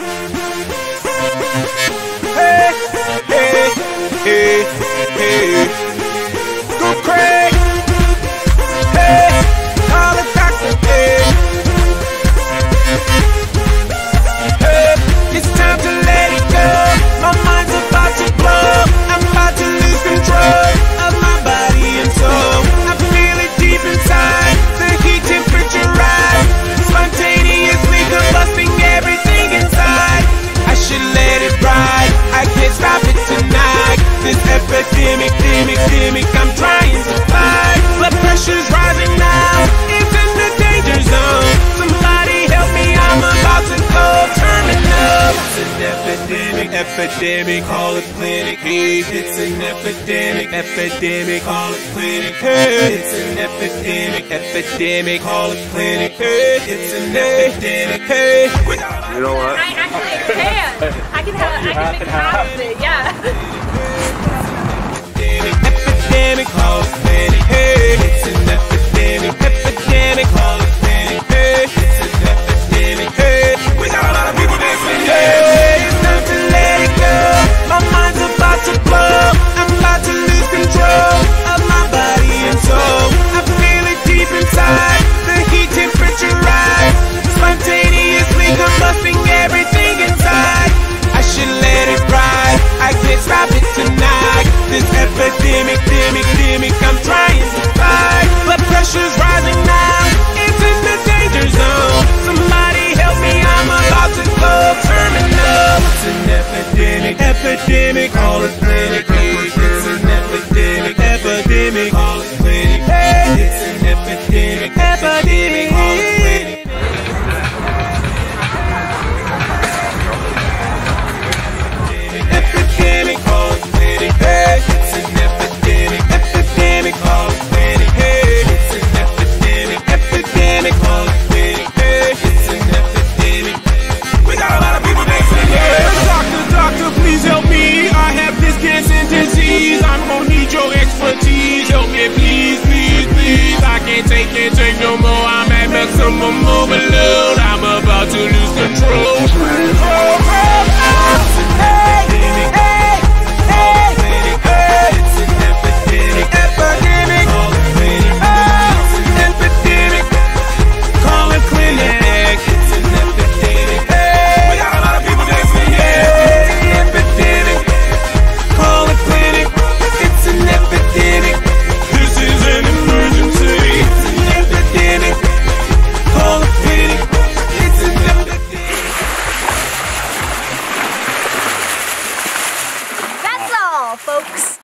Hey, hey, hey, hey. Go Craig. Hey, call the doctor. Hey, hey, it's time to let it go. My mind's about to blow. I'm about to lose control of my body and soul. I feel it deep inside. The heat temperature rise, spontaneously combusting everything inside. I should let it ride. I can't stop it tonight. This epidemic, I'm trying to fight. Blood pressure's rising now. It's in the danger zone. Somebody help me, I'm about to go terminal. It's an epidemic, call it clinic. Hey, it's an epidemic, call it clinic. Hey, it's an epidemic, call it clinic. Hey, it's an epidemic. Hey, You know what? I actually can. I can make half of it, yeah. epidemic, call it clinic. Hey, it's an epidemic, call it clinic. Hey, it's an epidemic. Hey, we got a lot of people dancing. Hey, it's time to let it go. My mind's about to blow. I'm about to lose control of my body and soul. I feel it deep inside. The heat temperature rise, spontaneously combusting everything inside. I should let it ride. I can't stop it tonight. This epidemic, I'm trying to fight. Blood pressure's rising now. It's in the danger zone. Somebody help me, I'm about to go terminal. It's an epidemic, call it clinic. It's an epidemic, call it clinic. Hey, it's an epidemic, call it clinic. Epidemic, call it clinic. Hey, it's an epidemic, call it clinic. Hey, it's an epidemic, call it clinic. Hey, it's an epidemic. We got a lot of people dancing. Hey, doctor, please help me. I have this cancer disease. I'm gonna need your expertise. Help me, please. I can't take no more. I'm at maximum overload. I'm about to lose control. That's all, folks.